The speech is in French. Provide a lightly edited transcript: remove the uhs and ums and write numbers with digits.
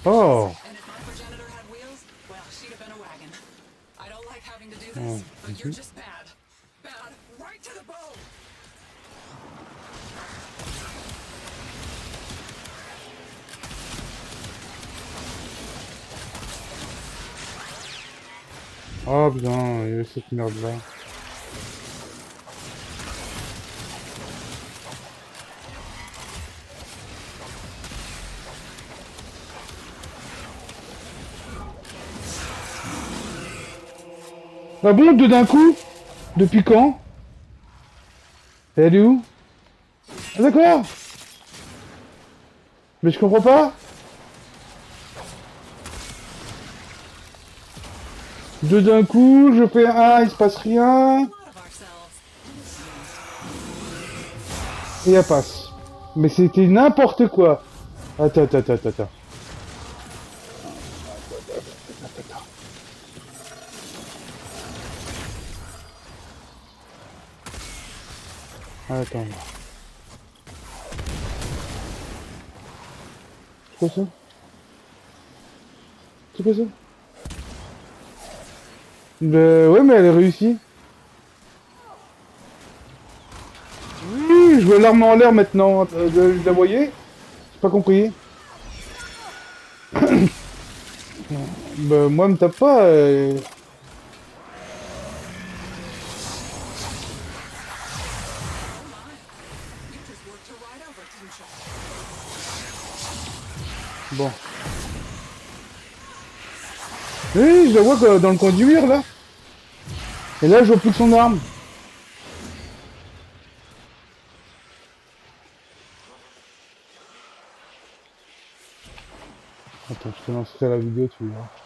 Oh. And if my progenitor had wheels, well, she'd have been a wagon. I don't like having to do Oh. this, but you're just bad. Bad, right to the bone. Oh putain, il y a cette merde là. Ah bon, deux d'un coup? Depuis quand? Elle est où? Ah d'accord. Mais je comprends pas. Deux d'un coup, je fais un, il se passe rien. A lot of ourselves. Et elle passe. Mais c'était n'importe quoi. Attends, attends, attends, attends. Attends. C'est quoi ça? C'est quoi ça? Ouais, mais elle a réussi. Oui, je veux l'arme en l'air maintenant. Vous la voyez? J'ai pas compris. Bah, moi, me tape pas. You just worked her right over, didn't you? Bon. Oui, je la vois dans le coin du mur, là. Et là, je vois plus que son arme. Attends, je te lancerai la vidéo, tu vois.